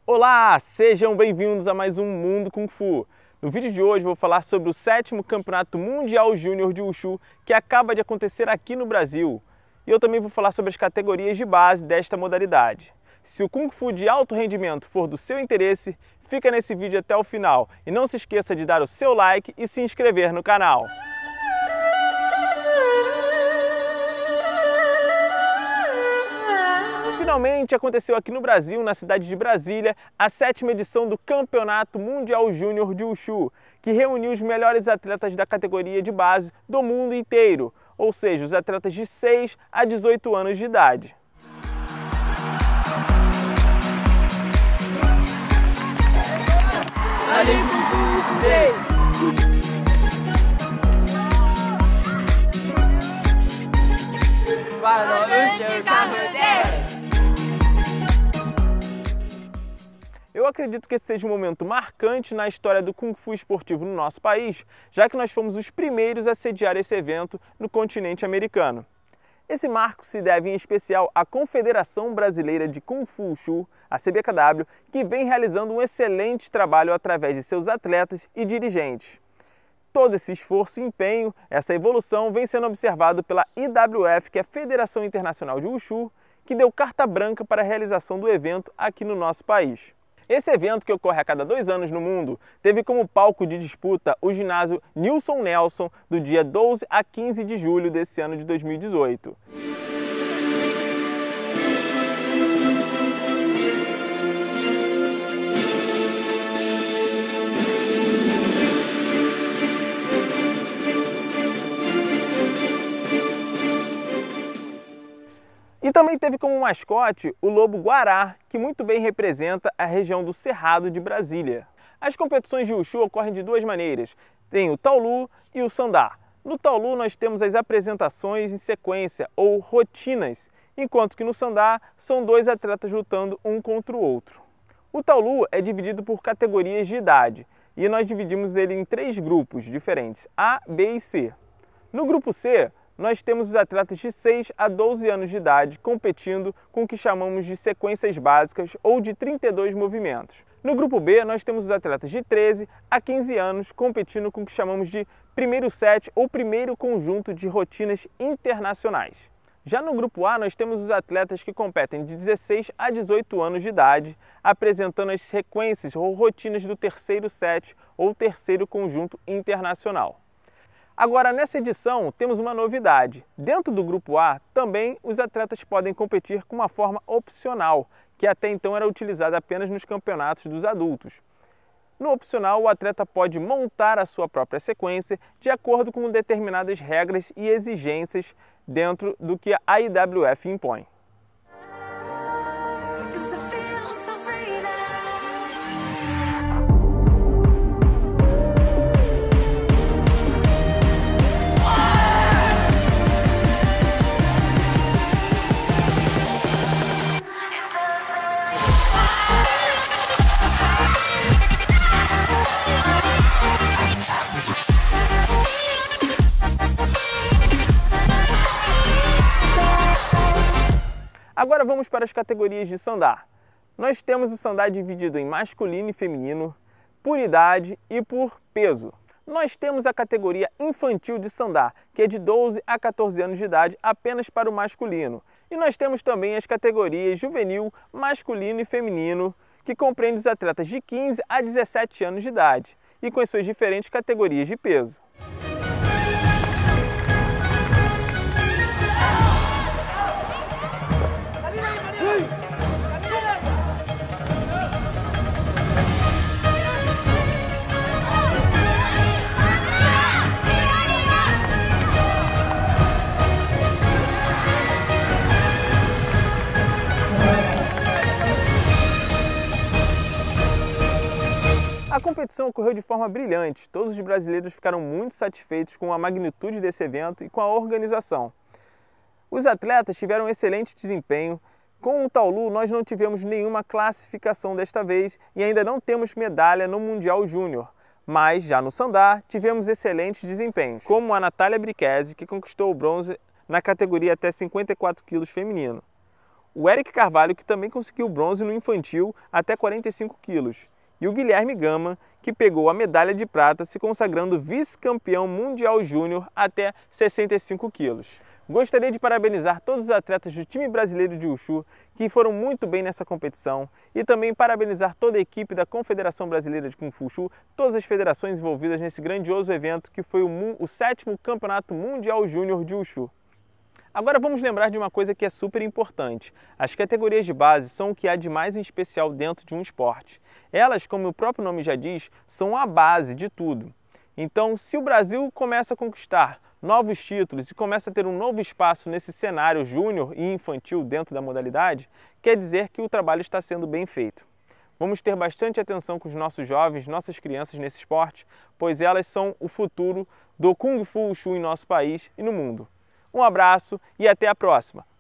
Olá, sejam bem-vindos a mais um Mundo Kung Fu. No vídeo de hoje vou falar sobre o 7º Campeonato Mundial Júnior de Wushu que acaba de acontecer aqui no Brasil. E eu também vou falar sobre as categorias de base desta modalidade. Se o Kung Fu de alto rendimento for do seu interesse, fica nesse vídeo até o final e não se esqueça de dar o seu like e se inscrever no canal. Finalmente aconteceu aqui no Brasil, na cidade de Brasília, a 7ª edição do Campeonato Mundial Júnior de Wushu, que reuniu os melhores atletas da categoria de base do mundo inteiro, ou seja, os atletas de 6 a 18 anos de idade. Eu acredito que esse seja um momento marcante na história do Kung Fu esportivo no nosso país, já que nós fomos os primeiros a sediar esse evento no continente americano. Esse marco se deve em especial à Confederação Brasileira de Kung Fu Wushu, a CBKW, que vem realizando um excelente trabalho através de seus atletas e dirigentes. Todo esse esforço e empenho, essa evolução, vem sendo observado pela IWF, que é a Federação Internacional de Wushu, que deu carta branca para a realização do evento aqui no nosso país. Esse evento, que ocorre a cada 2 anos no mundo, teve como palco de disputa o ginásio Nilson Nelson, do dia 12 a 15 de julho desse ano de 2018. E também teve como mascote o lobo-guará, que muito bem representa a região do Cerrado de Brasília. As competições de Wushu ocorrem de 2 maneiras, tem o Taolu e o Sandá. No Taolu nós temos as apresentações em sequência, ou rotinas, enquanto que no Sandá são 2 atletas lutando um contra o outro. O Taolu é dividido por categorias de idade, e nós dividimos ele em 3 grupos diferentes, A, B e C. No grupo C, nós temos os atletas de 6 a 12 anos de idade competindo com o que chamamos de sequências básicas ou de 32 movimentos. No grupo B, nós temos os atletas de 13 a 15 anos competindo com o que chamamos de primeiro set ou primeiro conjunto de rotinas internacionais. Já no grupo A, nós temos os atletas que competem de 16 a 18 anos de idade, apresentando as sequências ou rotinas do terceiro set ou terceiro conjunto internacional. Agora, nessa edição, temos uma novidade. Dentro do grupo A, também os atletas podem competir com uma forma opcional, que até então era utilizada apenas nos campeonatos dos adultos. No opcional, o atleta pode montar a sua própria sequência de acordo com determinadas regras e exigências dentro do que a IWF impõe. Agora vamos para as categorias de Sandá. Nós temos o Sandá dividido em masculino e feminino, por idade e por peso. Nós temos a categoria infantil de Sandá, que é de 12 a 14 anos de idade apenas para o masculino. E nós temos também as categorias juvenil, masculino e feminino, que compreende os atletas de 15 a 17 anos de idade, e com as suas diferentes categorias de peso. A competição ocorreu de forma brilhante, todos os brasileiros ficaram muito satisfeitos com a magnitude desse evento e com a organização. Os atletas tiveram excelente desempenho. Com o Taolu nós não tivemos nenhuma classificação desta vez e ainda não temos medalha no Mundial Júnior, mas já no Sandá tivemos excelentes desempenhos, como a Natália Brichesi, que conquistou o bronze na categoria até 54 kg feminino. o Eric Carvalho, que também conseguiu bronze no infantil até 45 quilos, e o Guilherme Gama, que pegou a medalha de prata, se consagrando vice-campeão mundial júnior até 65 quilos. Gostaria de parabenizar todos os atletas do time brasileiro de Wushu que foram muito bem nessa competição e também parabenizar toda a equipe da Confederação Brasileira de Kung Fu Wushu, todas as federações envolvidas nesse grandioso evento que foi o 7º Campeonato Mundial Júnior de Wushu. Agora vamos lembrar de uma coisa que é super importante. As categorias de base são o que há de mais em especial dentro de um esporte. Elas, como o próprio nome já diz, são a base de tudo. Então, se o Brasil começa a conquistar novos títulos e começa a ter um novo espaço nesse cenário júnior e infantil dentro da modalidade, quer dizer que o trabalho está sendo bem feito. Vamos ter bastante atenção com os nossos jovens, nossas crianças nesse esporte, pois elas são o futuro do Kung Fu Wushu em nosso país e no mundo. Um abraço e até a próxima!